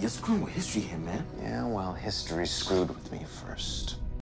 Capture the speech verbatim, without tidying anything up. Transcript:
you're screwing with history here, man. Yeah, well, history screwed with me first.